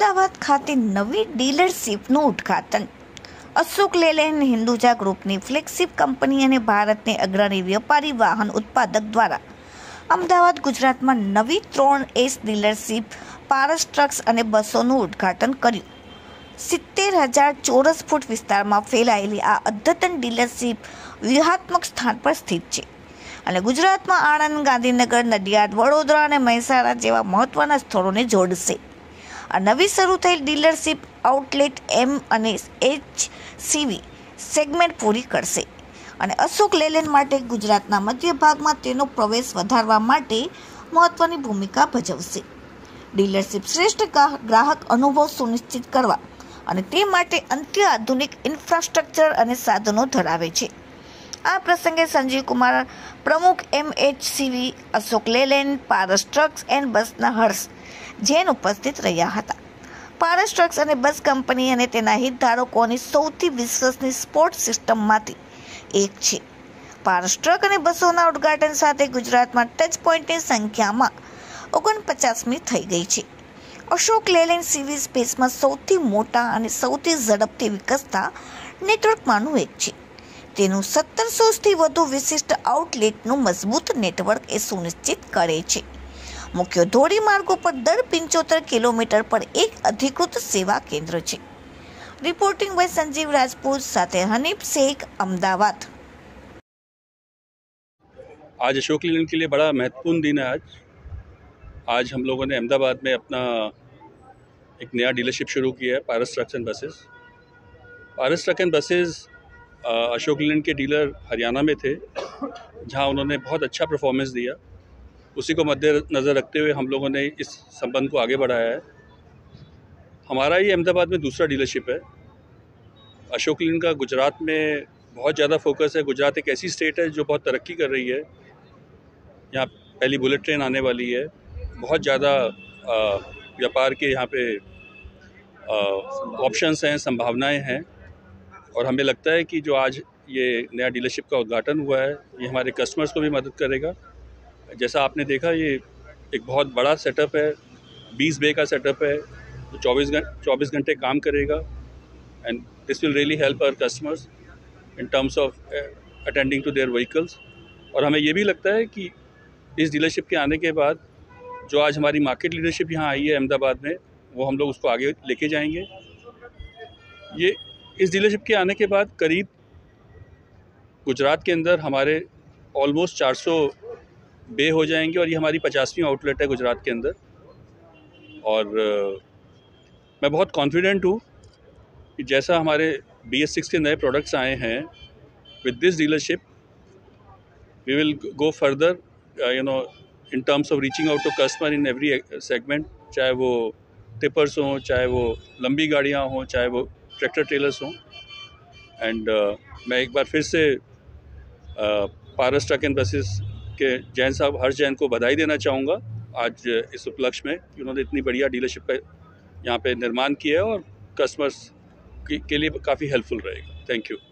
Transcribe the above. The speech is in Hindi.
અમદાવાદ ખાતે નવી ડીલરશીપનું ઉદ્ઘાટન. અશોક લેલેન્ડ હિન્દુજા ગ્રુપની ફ્લેગશિપ કંપની અને ભારતની અગ્રણી વ્યાપારી વાહન ઉત્પાદક દ્વારા અમદાવાદ ગુજરાતમાં નવી 3S ડીલરશીપ પારસ ટ્રક્સ અને બસોનું ઉદ્ઘાટન કર્યું. 70,000 ચોરસ ફૂટ વિસ્તારમાં ફેલાયેલી આ અદ્યતન ડીલરશીપ વ્યૂહાત્મક સ્થાન પર સ્થિત છે અને ગુજરાતમાં આણંદ, ગાંધીનગર, નડિયાદ, વડોદરા અને મહેસાણા જેવા મહત્વના સ્થળોને જોડશે. આ નવી શરૂ થયેલ ડીલરશીપ આઉટલેટ M અને HCV સેગમેન્ટ પૂરી કરશે અને અશોક લેલેન્ડ માટે ગુજરાતના મધ્ય ભાગમાં તેનો પ્રવેશ વધારવા માટે મહત્વની ભૂમિકા ભજવશે. ડીલરશીપ શ્રેષ્ઠ ગ્રાહક અનુભવ સુનિશ્ચિત કરવા અને તે માટે અત્યાધુનિક ઇન્ફ્રાસ્ટ્રક્ચર અને સાધનો ધરાવે છે. આ પ્રસંગે સંજીવ કુમાર, પ્રમુખ MHCV Ashok Leyland Paras trucks and બસના હર્ષ જૈન ઉપસ્થિત રહ્યા હતા. પારસ ટ્રક્સ અને બસ કંપની અને તેના હિતધારકોની સૌથી વિશ્વસનીય સ્પોર્ટ સિસ્ટમમાંથી એક છે. પારસ ટ્રક અને બસોના ઉદ્ઘાટન સાથે ગુજરાતમાં ટચ પોઈન્ટની સંખ્યામાં 49મી થઈ ગઈ છે. અશોક લેલેન્ડ CV સ્પેસમાં સૌથી મોટા અને સૌથી ઝડપથી વિકસતા નેટવર્કમાંનું એક છે. તેનું 1700થી વધુ વિશિષ્ટ આઉટલેટનું મજબૂત નેટવર્ક એ સુનિશ્ચિત કરે છે. મુખ્ય ધોરીમાર્ગો પર દર 75 કિલોમીટર પર એક અધિકૃત સેવા કેન્દ્ર છે. રિપોર્ટિંગ બાય સંજીવ રાજપૂત સાથે हनीफ शेख, अहमदाबाद. आज अशोक लेलैंड के लिए बड़ा महत्वपूर्ण दिन है. आज हम लोगों ने अहमदाबाद में अपना एक नया डीलरशिप शुरू किया है, Paras trucks and buses. Paras truck and buses Ashok Leyland के डीलर हरियाणा में थे, जहां उन्होंने बहुत अच्छा परफॉर्मेंस दिया. उसी को मद्देनज़र रखते हुए हम लोगों ने इस संबंध को आगे बढ़ाया है. हमारा ये अहमदाबाद में दूसरा डीलरशिप है. अशोक लेलैंड का गुजरात में बहुत ज़्यादा फोकस है. गुजरात एक ऐसी स्टेट है जो बहुत तरक्की कर रही है. यहाँ पहली बुलेट ट्रेन आने वाली है. बहुत ज़्यादा व्यापार के यहाँ पे ऑप्शंस हैं, संभावनाएं हैं, और हमें लगता है कि जो आज ये नया डीलरशिप का उद्घाटन हुआ है, ये हमारे कस्टमर्स को भी मदद करेगा. जैसा आपने देखा, ये एक बहुत बड़ा सेटअप है, 20 बे का सेटअप है, जो 24 घंटे काम करेगा. And this will really help our customers in terms of attending to their vehicles. और हमें ये भी लगता है कि इस डीलरशिप के आने के बाद जो आज हमारी मार्केट लीडरशिप यहाँ आई है अहमदाबाद में, वो हम लोग उसको आगे लेके जाएंगे. ये इस डीलरशिप के आने के बाद करीब गुजरात के अंदर हमारे ऑलमोस्ट 400 बे हो जाएंगे, और ये हमारी 50वीं आउटलेट है गुजरात के अंदर. और मैं बहुत कॉन्फिडेंट हूँ कि जैसा हमारे BS6 के नए प्रोडक्ट्स आए हैं, with this dealership we will go further in terms of reaching out to customer in every segment. चाहे वो टिपर्स हों, चाहे वो लंबी गाड़ियाँ हों, चाहे वो ट्रैक्टर ट्रेलर्स हों. एंड मैं एक बार फिर से पारस ट्रक एंड बसेस के जैन साहब, हर्ष जैन को बधाई देना चाहूँगा आज इस उपलक्ष्य में कि उन्होंने इतनी बढ़िया डीलरशिप का यहाँ पे निर्माण किया है और कस्टमर्स के लिए काफ़ी हेल्पफुल रहेगा. Thank you.